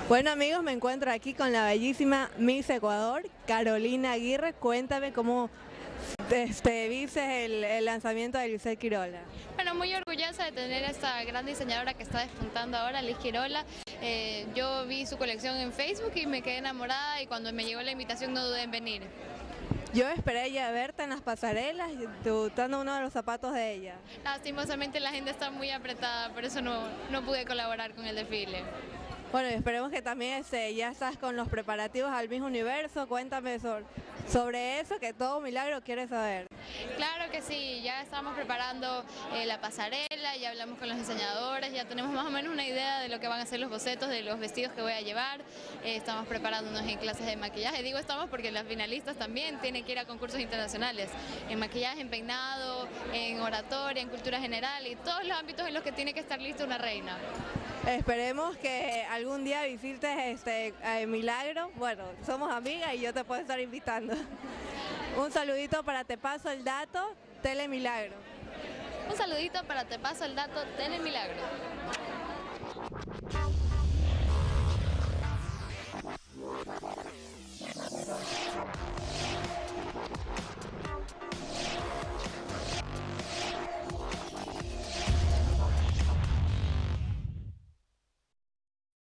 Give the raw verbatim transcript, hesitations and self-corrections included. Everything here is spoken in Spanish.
Bueno amigos, me encuentro aquí con la bellísima Miss Ecuador, Carolina Aguirre. Cuéntame cómo este, viste el, el lanzamiento de Lisette Quirola. Bueno, muy orgullosa de tener a esta gran diseñadora que está despuntando ahora, Liz Quirola. Eh, yo vi su colección en Facebook y me quedé enamorada, y cuando me llegó la invitación no dudé en venir. Yo esperé ya verte en las pasarelas, debutando uno de los zapatos de ella. Lastimosamente la agenda está muy apretada, por eso no, no pude colaborar con el desfile. Bueno, esperemos que también este, ya estás con los preparativos al Miss Universo. Cuéntame sobre, sobre eso, que todo milagro quiere saber. Claro que sí, ya estamos preparando eh, la pasarela, ya hablamos con los diseñadores, ya tenemos más o menos una idea de lo que van a ser los bocetos de los vestidos que voy a llevar. Eh, estamos preparándonos en clases de maquillaje, digo estamos porque las finalistas también tienen que ir a concursos internacionales, en maquillaje, en peinado, en oratoria, en cultura general y todos los ámbitos en los que tiene que estar lista una reina. Esperemos que algún día visites este eh, Milagro. Bueno, somos amigas y yo te puedo estar invitando. Un saludito para Te Paso el Dato, Tele Milagro. Un saludito para Te Paso el Dato, Tele Milagro.